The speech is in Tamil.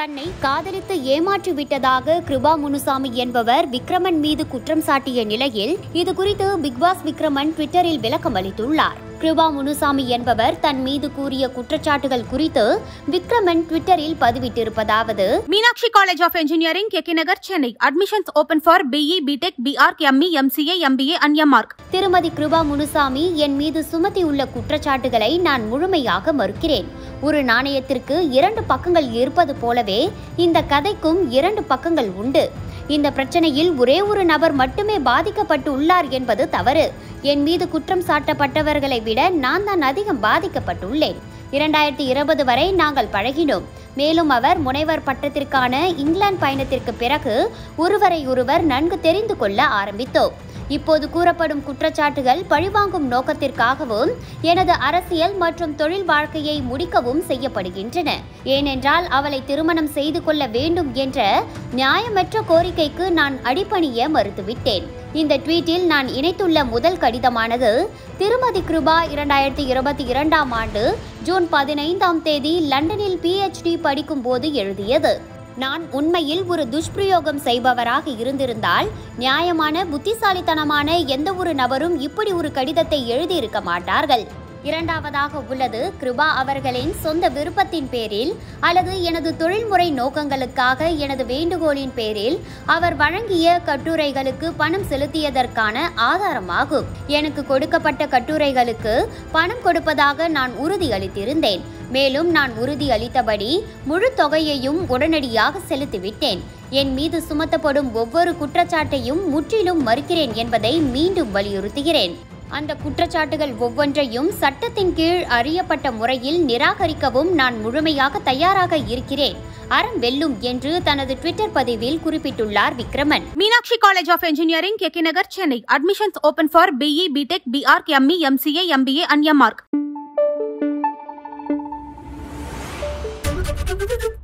தன்னை காதலித்து ஏமாற்றி விட்டதாக கிருபா முனுசாமி என்பவர் விக்ரமன் மீது குற்றம் சாட்டிய நிலையில் இதுகுறித்து பிக்பாஸ் விக்ரமன் ட்விட்டரில் விளக்கம் அளித்துள்ளார். கிருபா முனுசாமி என்பவர் தன் மீது கூறிய குற்றச்சாட்டுகள் குறித்து விக்ரமன் ட்விட்டரில் பதிவிட்டிருப்பதாவது: Meenakshi college of engineering, K K. Nagar, Chennai. Admissions open for BE, BTech, BArch, ME, MCA, MBA and MArch. திருமதி கிருபா முனுசாமி என் மீது சுமத்தியுள்ள குற்றச்சாட்டுகளை நான் முழுமையாக மறுக்கிறேன். ஒரு நாணயத்திற்கு 2 பக்கங்கள் இருப்பது போலவே இந்த கதைக்கும் 2 பக்கங்கள் உண்டு. இந்த பிரச்சனையில் ஒரே ஒரு நபர் மட்டுமே பாதிக்கப்பட்டு உள்ளார் என்பது தவறு. என் மீது குற்றம் சாட்டப்பட்டவர்களை விட நான் தான் அதிகம் பாதிக்கப்பட்டுள்ளேன். 2020 வரை நாங்கள் பழகினோம். மேலும் அவர் முனைவர் பட்டத்திற்கான இங்கிலாந்து பயணத்திற்கு பிறகு ஒருவரை நன்கு தெரிந்து கொள்ள ஆரம்பித்தோம். இப்போது கூறப்படும் குற்றச்சாட்டுகள் பழிவாங்கும் நோக்கத்திற்காகவும் எனது அரசியல் மற்றும் தொழில் வாழ்க்கையை முடிக்கவும் செய்யப்படுகின்றன. ஏனென்றால் அவளை திருமணம் செய்து கொள்ள வேண்டும் என்ற நியாயமற்ற கோரிக்கைக்கு நான் அடிபணிய மறுத்துவிட்டேன். இந்த ட்வீட்டில் நான் இணைத்துள்ள முதல் கடிதமானது திருமதி கிருபா 2022ஆம் ஆண்டு ஜூன் 15ஆம் தேதி லண்டனில் PhD படிக்கும் போது எழுதியது. நான் உண்மையில் ஒரு துஷ்பிரயோகம் செய்பவராக இருந்திருந்தால் நியாயமான புத்திசாலித்தனமான எந்த ஒரு நபரும் இப்படி ஒரு கடிதத்தை எழுதியிருக்க மாட்டார்கள். இரண்டாவதாக உள்ளது, கிருபா அவர்களின் சொந்த விருப்பத்தின் பேரில் அல்லது எனது தொழில்முறை நோக்கங்களுக்காக எனது வேண்டுகோளின் பேரில் அவர் வழங்கிய கட்டுரைகளுக்கு பணம் செலுத்தியதற்கான ஆதாரமாகும். எனக்கு கொடுக்கப்பட்ட கட்டுரைகளுக்கு பணம் கொடுப்பதாக நான் உறுதியளித்திருந்தேன். மேலும் நான் உறுதியளித்தபடி முழு தொகையையும் உடனடியாக செலுத்திவிட்டேன். என் மீது சுமத்தப்படும் ஒவ்வொரு குற்றச்சாட்டையும் முற்றிலும் மறுக்கிறேன் என்பதை மீண்டும் வலியுறுத்துகிறேன். அந்த குற்றச்சாட்டுகள் ஒவ்வொன்றையும் சட்டத்தின் கீழ் அறியப்பட்ட முறையில் நிராகரிக்கவும் நான் முழுமையாக தயாராக இருக்கிறேன். அறம் வெல்லும் என்று தனது ட்விட்டர் பதிவில் குறிப்பிட்டுள்ளார் Vikraman. Meenakshi college of engineering, K K. Nagar, Chennai. Admissions open for BE, BTech, BArch, ME, MCA, MBA and MArch.